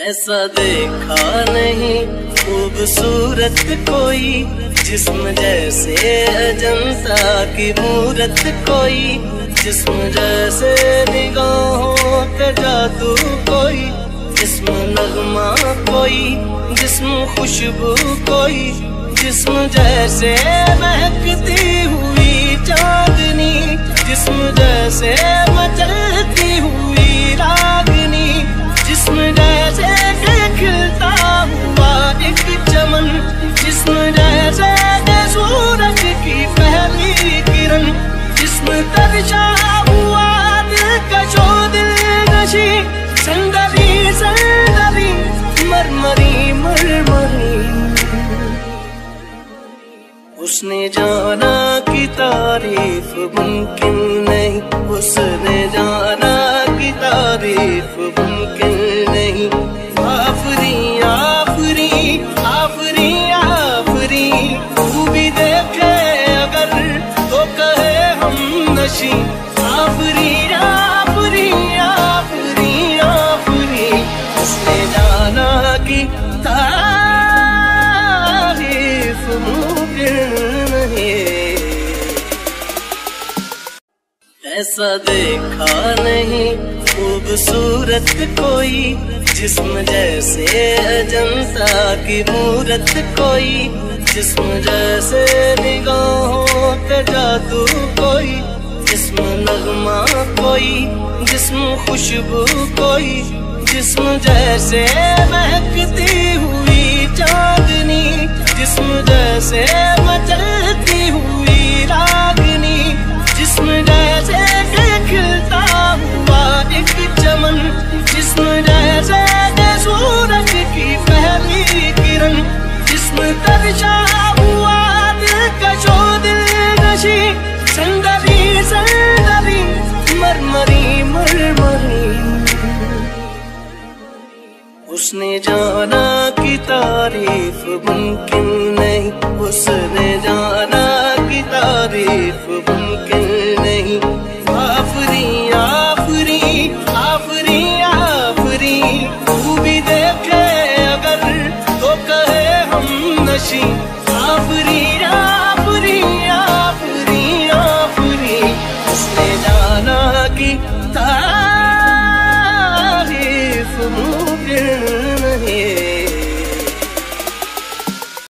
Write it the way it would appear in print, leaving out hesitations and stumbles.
ऐसा देखा नहीं खूबसूरत कोई, जिस्म जैसे अजंता की मूरत कोई, जिस्म जैसे निगाहों पे जादू कोई, जिस्म नगमा कोई, जिस्म खुशबू कोई, जिस्म जैसे महकती हुई चांदनी, जिस्म जैसे मचलती हुई रागनी, जिस्म जैसे खिलता हुआ एक चमन, जिस्म जैसे सूरज की पहली किरण, जिस्म तरशा हुआ दिलकशो दिलनशी, संदली संदली मरमरी मरमरी। उसने जाना कि तारीफ मुमकिन नहीं, उसने जाना कि तारीफ मुमकिन नहीं। आफरी आफरी आफरी आफरी, तू भी देखे अगर तो कहे हम नशी। आफरी आफरी आफरी आफरी, उसने जाना कि तारीफ मुमकिन नहीं। ऐसा देखा नहीं खूबसूरत कोई, जिस्म जैसे अजंता की मूरत कोई, जिस्म जैसे निगाहों पे जादू कोई, जिस्म नगमा कोई, जिस्म खुशबू कोई, जिस्म जैसे महकती हुई चांदनी, जिस्म जैसे मचलती हुई रागनी, जिस्म जैसे खिलता हुआ एक चमन, जिस्म जैसे सूरज की पहली किरण, जिस्म तरशा हुआ दिलकशो दिलनशी, संदली संदली मरमरी मरमरी। उसने जाना कि तारीफ मुमकिन नहीं, उसने जाना कि तारीफ मुमकिन नहीं। आफरी आफरी आफरी आफरी, तू भी देखे अगर तो कहे हम नशी।